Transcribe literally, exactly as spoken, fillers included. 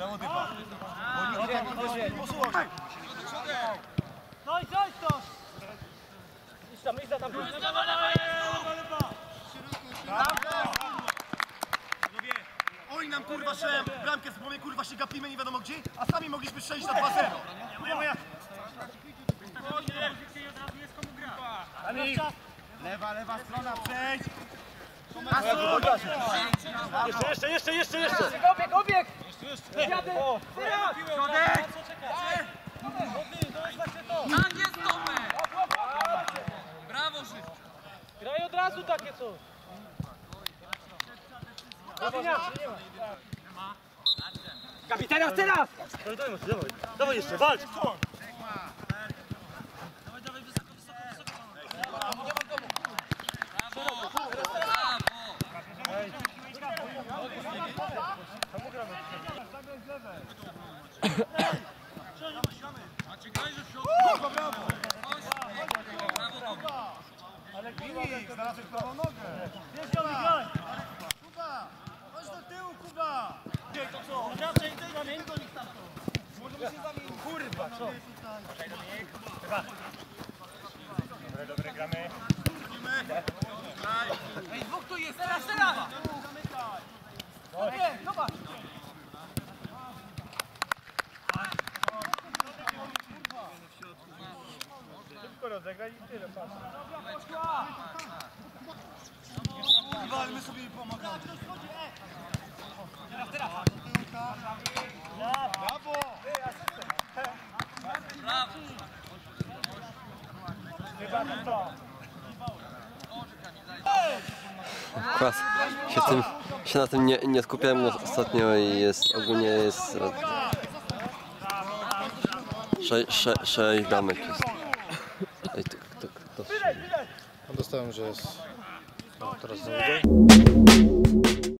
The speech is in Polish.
Brawo typa. Bo nikt nie posłuchaj. No i coś to! Idź tam, idź tam. Lewa, lewa, Oni nam kurwa strzelają bramkę z głowy, kurwa się gapimy nie wiadomo gdzie, a sami mogliśmy strzelić na dwa zero. Lewa, lewa strona, przejdź! Jeszcze, jeszcze, jeszcze, jeszcze, jeszcze! Obieg, obieg! Jadę! Środek! Tak jest Tomek! Brawo, Żyw! Graj od razu takie coś! Gabi, teraz, teraz! Dawaj, dawaj, dawaj, dawaj jeszcze, walcz! Dawaj, dawaj, wysoko, wysoko, wysoko! Brawo! Ale Filip, znalazłeś prawą nogę! Wiesz, Jomi, graj! Kuba! Chodź do tyłu, Kuba! Nie, to co? Raczej zamień do nich tam to! Możemy się zamienić. Kurwa, co? Dobre, dobre, gramy. Ej, dwóch tu jest, teraz, teraz! Nie, zobacz! Szybko rozegraj i tyle, patrz. Kurwa, ale my sobie pomagamy. Teraz, teraz! Brawo! Kwas. Się, tym, się na tym nie, nie skupiałem ostatnio i jest ogólnie jest sze, sze, sześć bramek jest. Ej, to, to, to, to. Dostałem, że jest no, teraz znowu.